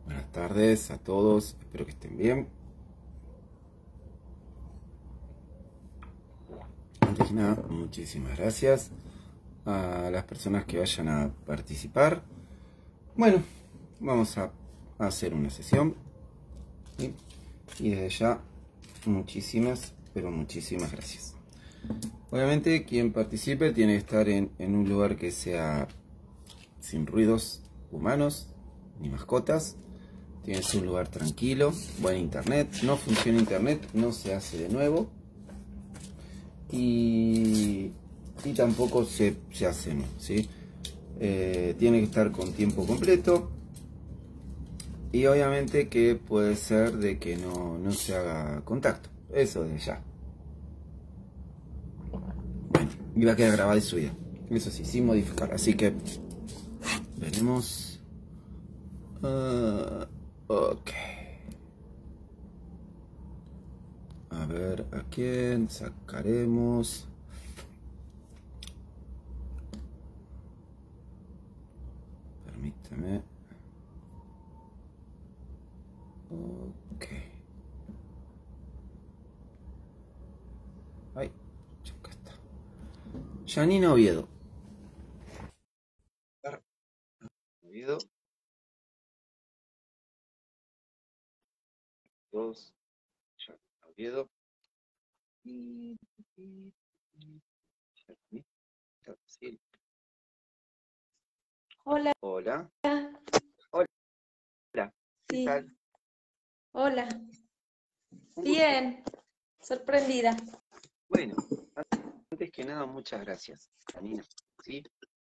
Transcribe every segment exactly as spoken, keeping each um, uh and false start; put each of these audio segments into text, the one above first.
Buenas tardes a todos, espero que estén bien. Antes que nada, muchísimas gracias a las personas que vayan a participar. Bueno, vamos a hacer una sesión. ¿Sí? Y desde ya, muchísimas, pero muchísimas gracias. Obviamente, quien participe tiene que estar en, en un lugar que sea sin ruidos humanos ni mascotas. Tiene que ser un lugar tranquilo, buen internet. No funciona internet, no se hace de nuevo. Y, y tampoco se, se hace, ¿no? ¿Sí? Eh, tiene que estar con tiempo completo. Y obviamente que puede ser de que no, no se haga contacto. Eso de ya. Bueno, y va a quedar grabada y subida. Eso sí, sin modificar. Así que veremos. Uh, ok. A ver a quién sacaremos. Permítame. Ok. Ay, acá está. Janina Oviedo. Oviedo. Dos. Janina Oviedo. Y, y, y sí. Hola. Hola. Hola. ¿Qué Sí. tal? Hola. Un gusto. Bien. Sorprendida. Bueno, antes que nada, muchas gracias, Janina. ¿Sí?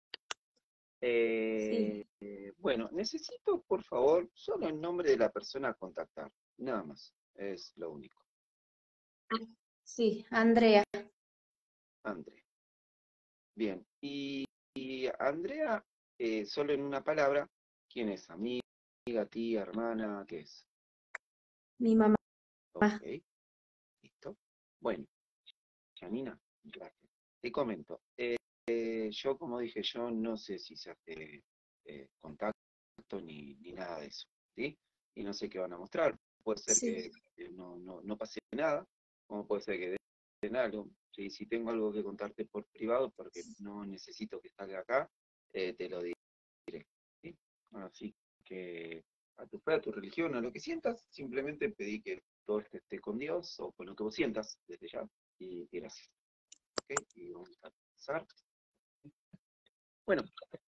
Eh, Sí. eh, bueno, necesito, por favor, solo el nombre de la persona a contactar. Nada más. Es lo único. Sí, Andrea. Andrea. Bien. Y, y Andrea, eh, solo en una palabra, ¿quién es? ¿Amiga, tía, hermana? ¿Qué es? Mi mamá. Ok, listo. Bueno, Janina, gracias. Te comento. Eh, eh, yo, como dije, yo no sé si se hace eh, contacto ni, ni nada de eso, ¿sí? Y no sé qué van a mostrar. Puede ser que, Sí. que no, no, no pase nada, como puede ser que den algo. ¿Sí? Si tengo algo que contarte por privado, porque no necesito que salga acá, eh, te lo diré. ¿Sí? Así que a tu fe, a tu religión, a lo que sientas, simplemente pedí que todo esto esté con Dios o con lo que vos sientas desde ya. Y, y gracias. ¿Ok? Y vamos a empezar. Bueno,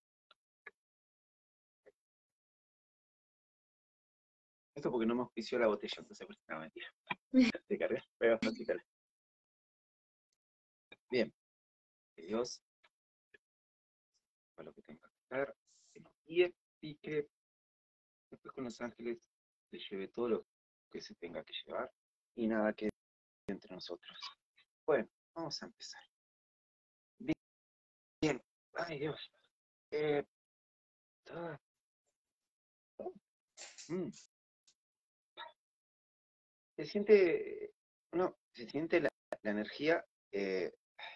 esto porque no me auspició la botella, entonces pues, no, mentira. Te cargas, pero así cargas. Bien, que Dios, para lo que tenga que hacer, que nos guíe y que después con los ángeles le lleve todo lo que se tenga que llevar y nada que entre nosotros. Bueno, vamos a empezar. Bien, bien. Ay Dios. Eh, ah, oh, mm. Se siente, no, se siente la, la energía. Eh,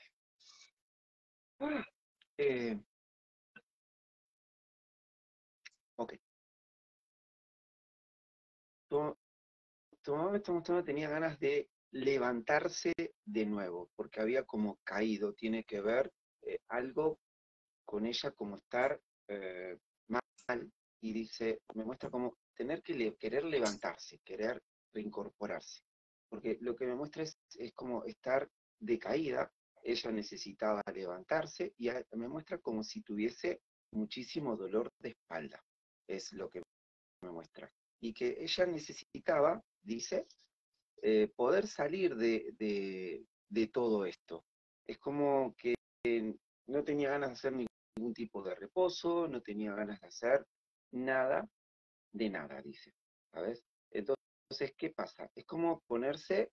ah, eh, ok. Tu, tu mamá me está mostrando tenía ganas de levantarse de nuevo, porque había como caído, tiene que ver eh, algo con ella como estar eh, mal, y dice, me muestra como tener que le, querer levantarse, querer reincorporarse, porque lo que me muestra es, es como estar decaída, ella necesitaba levantarse y a, me muestra como si tuviese muchísimo dolor de espalda, es lo que me muestra, y que ella necesitaba, dice, eh, poder salir de, de, de todo esto. Es como que no tenía ganas de hacer ningún tipo de reposo, no tenía ganas de hacer nada de nada, dice, ¿sabes? Entonces, ¿qué pasa? Es como ponerse,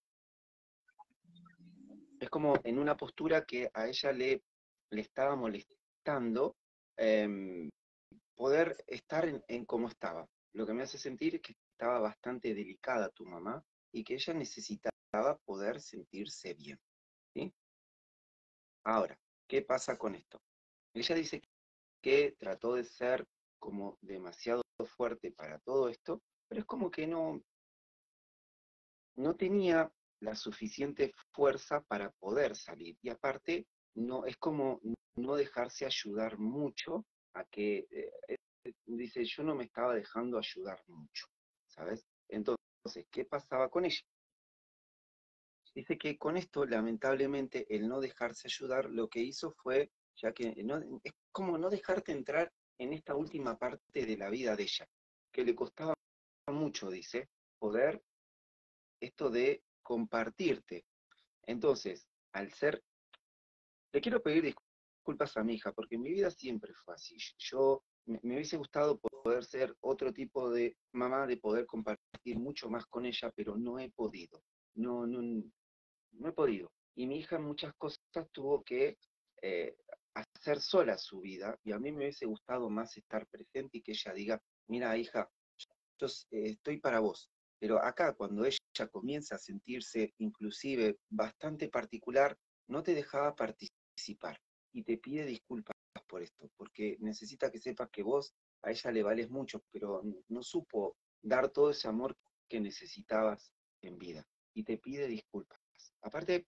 es como en una postura que a ella le, le estaba molestando eh, poder estar en, en cómo estaba. Lo que me hace sentir es que estaba bastante delicada tu mamá y que ella necesitaba poder sentirse bien, ¿sí? Ahora, ¿qué pasa con esto? Ella dice que trató de ser como demasiado fuerte para todo esto pero es como que no, no tenía la suficiente fuerza para poder salir. Y aparte, no, es como no dejarse ayudar mucho a que, eh, dice, yo no me estaba dejando ayudar mucho, ¿sabes? Entonces, ¿qué pasaba con ella? Dice que con esto, lamentablemente, el no dejarse ayudar, lo que hizo fue, ya que no, es como no dejarte entrar en esta última parte de la vida de ella, que le costaba mucho, dice, poder esto de compartirte. Entonces, al ser, le quiero pedir disculpas a mi hija, porque en mi vida siempre fue así. Yo me, me hubiese gustado poder ser otro tipo de mamá, de poder compartir mucho más con ella, pero no he podido. No, no, no he podido. Y mi hija en muchas cosas tuvo que eh, hacer sola su vida, y a mí me hubiese gustado más estar presente y que ella diga, mira hija, yo eh, estoy para vos. Pero acá, cuando ella comienza a sentirse inclusive bastante particular, no te dejaba participar y te pide disculpas por esto, porque necesita que sepas que vos a ella le vales mucho, pero no supo dar todo ese amor que necesitabas en vida y te pide disculpas. Aparte,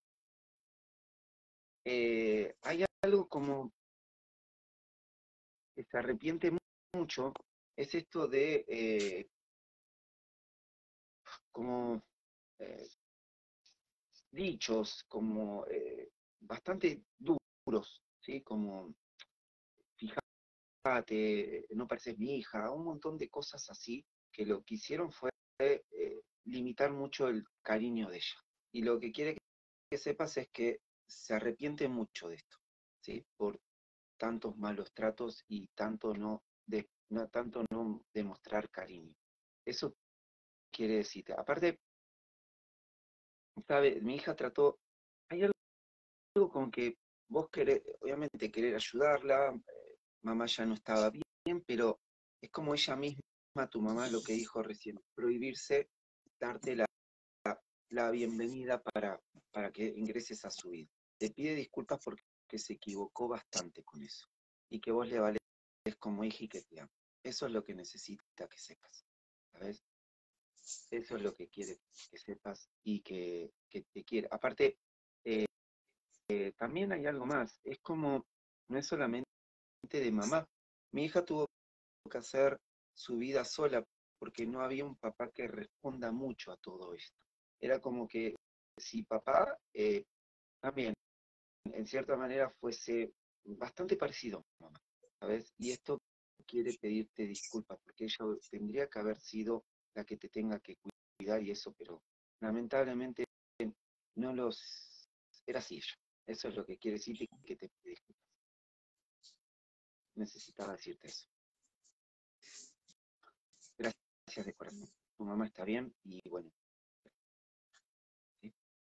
eh, hay algo como que se arrepiente mucho, es esto de eh, como eh, dichos, como eh, bastante duros, ¿sí? Como, fíjate, no pareces mi hija, un montón de cosas así, que lo que hicieron fue eh, limitar mucho el cariño de ella. Y lo que quiere que sepas es que se arrepiente mucho de esto, ¿sí? Por tantos malos tratos y tanto no, de, no, tanto no demostrar cariño. Eso quiere decirte. Aparte, sabe, mi hija trató, hay algo con que vos querés, obviamente querer ayudarla, eh, mamá ya no estaba bien, pero es como ella misma, tu mamá, lo que dijo recién, prohibirse darte la, la bienvenida para, para que ingreses a su vida. Te pide disculpas porque se equivocó bastante con eso y que vos le vales como hija y que te ama. Eso es lo que necesita que sepas, ¿sabes? Eso es lo que quiere que sepas y que, que te quiere. Aparte, eh, eh, también hay algo más. Es como, no es solamente de mamá. Mi hija tuvo que hacer su vida sola porque no había un papá que responda mucho a todo esto. Era como que si papá eh, también, en cierta manera, fuese bastante parecido a mamá, ¿sabes? Y esto quiere pedirte disculpas porque ella tendría que haber sido la que te tenga que cuidar y eso, pero lamentablemente no los... Era así ella. Eso es lo que quiere decirte que te pide disculpas. Necesitaba decirte eso. Gracias de corazón. Tu mamá está bien y bueno, ¿sí?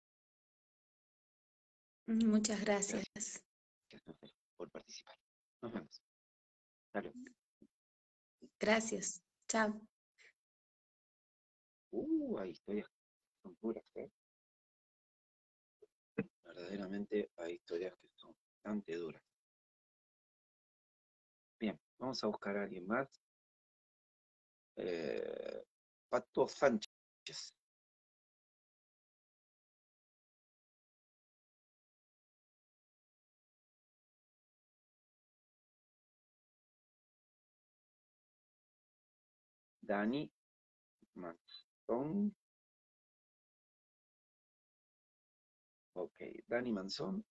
Muchas gracias. Gracias por participar. Nos vemos. Dale. Gracias. Chao. Uh, hay historias que son duras, ¿eh? Verdaderamente hay historias que son bastante duras. Bien, vamos a buscar a alguien más. Eh, Pato Sánchez. Dani Manzón. Ok, Dani Manzón.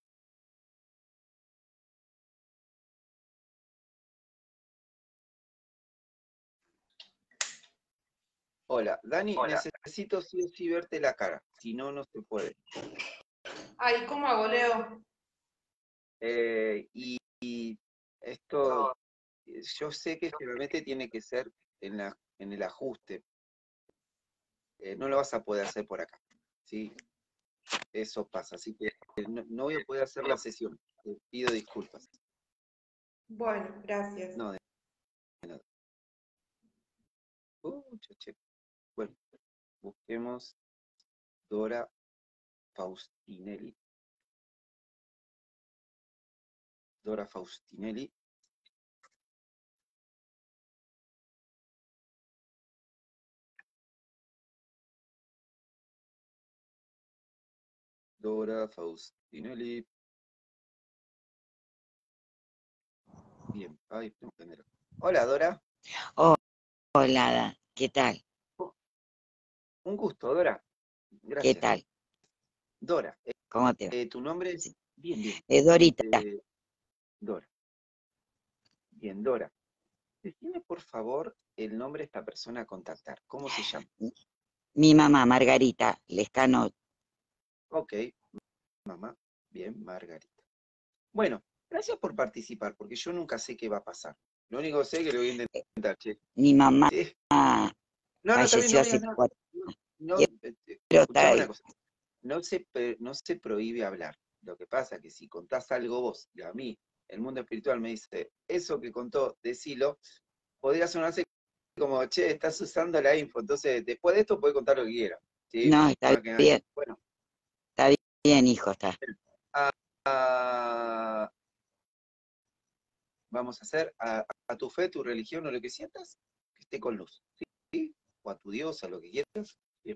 Hola, Dani, Hola. necesito sí o sí verte la cara, si no, no se puede. Ay, ¿cómo hago, Leo? Eh, y, y esto, yo sé que generalmente tiene que ser en, la, en el ajuste, eh, no lo vas a poder hacer por acá, ¿sí? Eso pasa, así que no, no voy a poder hacer la sesión, te pido disculpas. Bueno, gracias. No, de nada. Uh, che, che. Bueno, busquemos Dora Faustinelli. Dora Faustinelli. Dora Faustinelli. Bien, ay, tengo que entender. Hola, Dora. Oh, hola, ¿qué tal? Oh, un gusto, Dora. ¿Qué Gracias. tal? Dora, eh, ¿Cómo te va? eh, tu nombre es... Sí. Bien, bien. Eh, Dorita, Eh, Dora. Bien, Dora. Decime, por favor, el nombre de esta persona a contactar. ¿Cómo se llama? mi mamá Margarita Lescano. Ok, mamá. Bien, Margarita. Bueno, gracias por participar, porque yo nunca sé qué va a pasar. Lo único que sé es que lo voy a eh, intentar, che. Mi mamá Sí. No, no, también falleció no me digas hace nada. cuatro No, no, años, eh, eh, pero está escuchame una ahí. cosa. No se, pre- no se prohíbe hablar. Lo que pasa es que si contás algo vos y a mí, el mundo espiritual me dice, eso que contó, decilo, podría sonarse como, che, estás usando la info. Entonces, después de esto, puedes contar lo que quieras. ¿Sí? No, está Más que nada. bien, Bueno, está bien, hijo, está. ah, vamos a hacer a, a tu fe, tu religión o lo que sientas, que esté con luz. ¿Sí? O a tu Dios, a lo que quieras. Bien.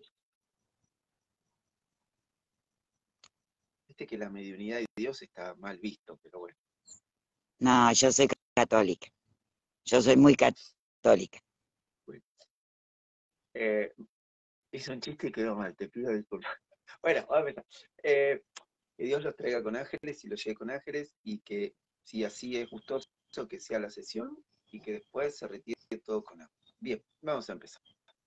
Viste que la mediunidad de Dios está mal visto, pero bueno. No, yo soy católica. Yo soy muy católica. Bueno. Eh, hice un chiste y quedó mal, te pido disculpas. Bueno, vamos a empezar. Eh, que Dios los traiga con ángeles y los lleve con ángeles y que si así es gustoso, que sea la sesión y que después se retire todo con ángeles. Bien, vamos a empezar.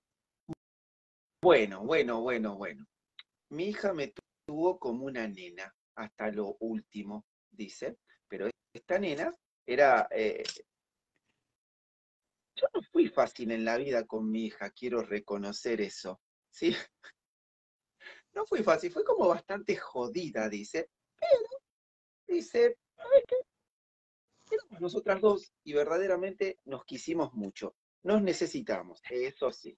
Bueno, bueno, bueno, bueno. Mi hija me tuvo como una nena hasta lo último, dice, pero esta nena era... eh, yo no fui fácil en la vida con mi hija, quiero reconocer eso, ¿sí? No fui fácil, fue como bastante jodida, dice, pero dice, ¿sabes qué? Éramos nosotras dos y verdaderamente nos quisimos mucho, nos necesitamos, eso sí.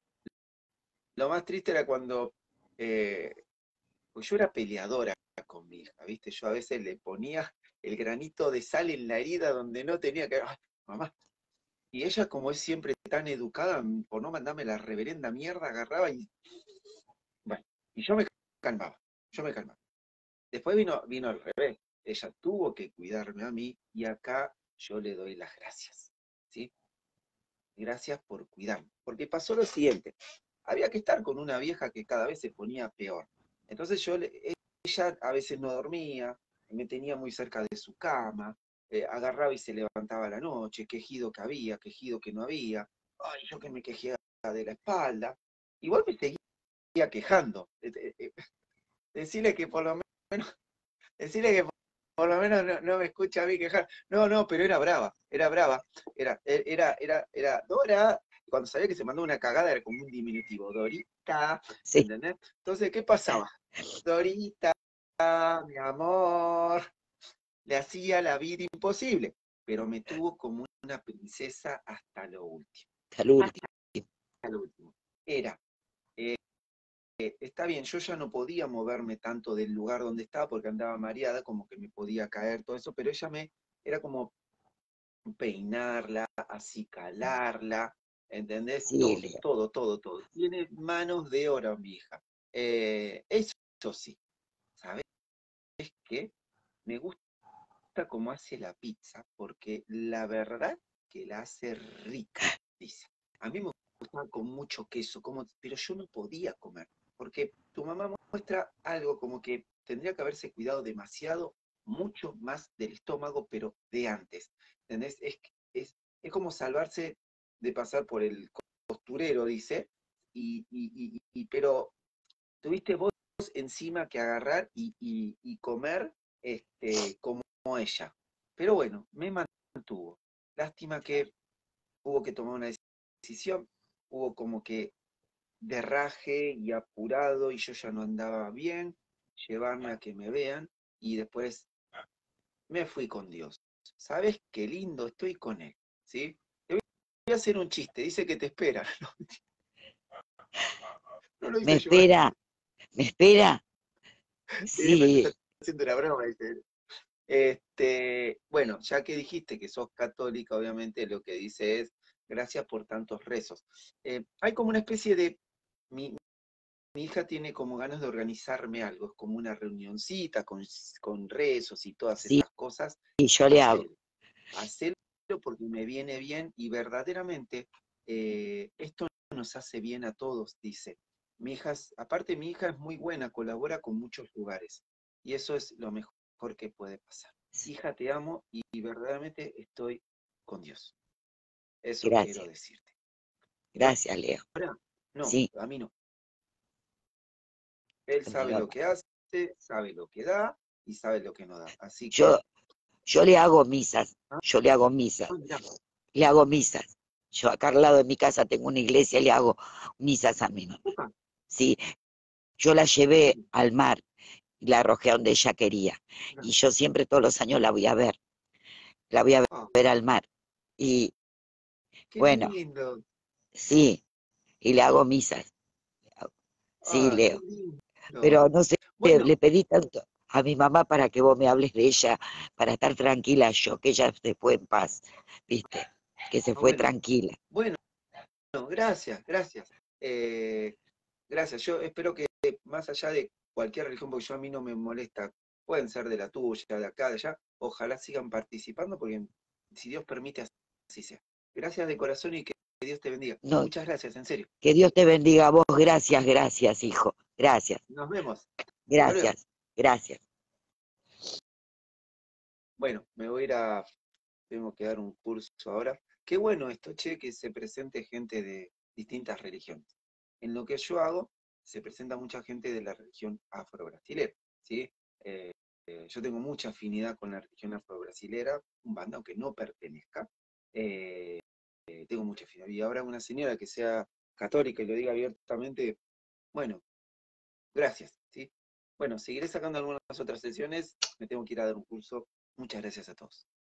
Lo más triste era cuando, eh, pues yo era peleadora con mi hija, ¿viste? Yo a veces le ponía el granito de sal en la herida donde no tenía que... ¡Ay, mamá! Y ella, como es siempre tan educada, por no mandarme la reverenda mierda, agarraba y... Bueno, y yo me calmaba, yo me calmaba. Después vino, vino al revés. Ella tuvo que cuidarme a mí y acá yo le doy las gracias, ¿sí? Gracias por cuidarme. Porque pasó lo siguiente. Había que estar con una vieja que cada vez se ponía peor. Entonces yo, le, ella a veces no dormía, me tenía muy cerca de su cama, eh, agarraba y se levantaba a la noche, quejido que había, quejido que no había, ay, yo que me quejía de la espalda. Igual me seguía quejando. Eh, eh, eh, decirle que por lo menos, decirle que por lo menos no, no me escucha a mí quejar. No, no, pero era brava, era brava. Era, era, era, era Dora. Cuando sabía que se mandó una cagada era como un diminutivo. Dorita, Sí, ¿entendés? Entonces, ¿qué pasaba? Dorita, mi amor, le hacía la vida imposible, pero me tuvo como una princesa hasta lo último. hasta el último. Hasta lo último. Era, eh, eh, está bien, yo ya no podía moverme tanto del lugar donde estaba porque andaba mareada, como que me podía caer, todo eso, pero ella me, era como peinarla, acicalarla, ¿entendés? Sí, Todo, Leo. todo, todo, todo. Tiene manos de oro, mi hija. Eh, eso sí, ¿sabes qué? Me gusta cómo hace la pizza, porque la verdad que la hace rica, dice. A mí me gustaba con mucho queso, como, pero yo no podía comer, porque tu mamá muestra algo como que tendría que haberse cuidado demasiado, mucho más del estómago, pero de antes. ¿Entendés? Es, es, es como salvarse de pasar por el costurero, dice, y, y, y, y pero tuviste vos encima que agarrar y, y, y comer este, como ella. Pero bueno, me mantuvo. Lástima que hubo que tomar una decisión, hubo como que derraje y apurado y yo ya no andaba bien, llevarme a que me vean y después me fui con Dios. ¿Sabes qué lindo? Estoy con Él, ¿sí? Te voy a hacer un chiste, dice que te espera. No, no lo ¿Me hice yo, ¿eh? espera? ¿Me espera? Sí, pero te Sí, está haciendo una broma, dice. Este, bueno, ya que dijiste que sos católica, obviamente lo que dice es, gracias por tantos rezos. Eh, hay como una especie de, mi, mi hija tiene como ganas de organizarme algo, es como una reunioncita con, con rezos y todas Sí, esas cosas. y yo le hago. Hacelo, hacelo porque me viene bien y verdaderamente eh, esto nos hace bien a todos, dice. Mi hija, es- aparte mi hija es muy buena, colabora con muchos lugares y eso es lo mejor que puede pasar. Hija, te amo y, y verdaderamente estoy con Dios. Eso Gracias, quiero decirte. gracias, Leo. Ahora, no, Sí, a mí no. Él a mi sabe lo mamá. que hace, sabe lo que da y sabe lo que no da. Así Yo, que, yo le hago misas, ah, yo le hago misas, ah, mirá, le hago misas. Yo acá al lado de mi casa tengo una iglesia y le hago misas a mi mamá. opa, Sí, yo la llevé sí, al mar y la arrojé a donde ella quería. mirá, Y yo siempre todos los años la voy a ver, la voy a ah, ver al mar. Y qué bueno, lindo, sí, y le hago misas. Sí, ah, qué Leo. lindo. Pero no sé, Bueno, le pedí tanto a mi mamá para que vos me hables de ella, para estar tranquila yo, que ella se fue en paz, ¿viste? Que se ah, fue bueno, tranquila. bueno, gracias, gracias. Eh, gracias, yo espero que más allá de cualquier religión, porque yo a mí no me molesta, pueden ser de la tuya, de acá, de allá, ojalá sigan participando, porque si Dios permite, así sea. Gracias de corazón y que Dios te bendiga. No, Muchas gracias, en serio. que Dios te bendiga a vos. Gracias, gracias, hijo. Gracias, Nos vemos. Hasta luego. gracias, gracias. Bueno, me voy a ir a, tengo que dar un curso ahora. Qué bueno esto, che, que se presente gente de distintas religiones. En lo que yo hago, se presenta mucha gente de la religión afro-brasilera, ¿sí? Eh, eh, yo tengo mucha afinidad con la religión afro-brasilera, un bando aunque no pertenezca. Eh, eh, tengo mucha afinidad. Y ahora una señora que sea católica y lo diga abiertamente, bueno, gracias, ¿sí? Bueno, seguiré sacando algunas otras sesiones, me tengo que ir a dar un curso. Muchas gracias a todos.